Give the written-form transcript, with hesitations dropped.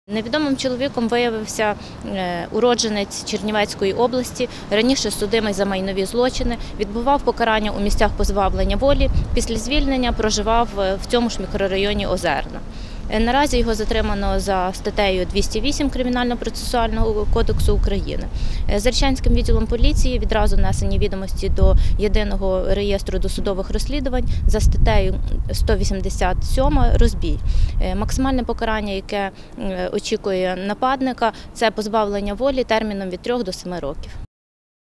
Невідомим чоловіком виявився уродженець Чернівецької області, раніше судимий за майнові злочини, відбував покарання у місцях позбавлення волі, після звільнення проживав в цьому ж мікрорайоні Озерна. Наразі його затримано за статтею 208 Кримінально-процесуального кодексу України. Зарічанським відділом поліції відразу внесені відомості до єдиного реєстру досудових розслідувань за статтею 187 «Розбій». Максимальне покарання, яке очікує нападника, це позбавлення волі терміном від 3 до 7 років.